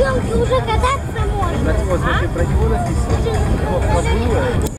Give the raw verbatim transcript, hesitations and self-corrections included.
ребенка уже кататься можно. Так вот, смотри, про него написано.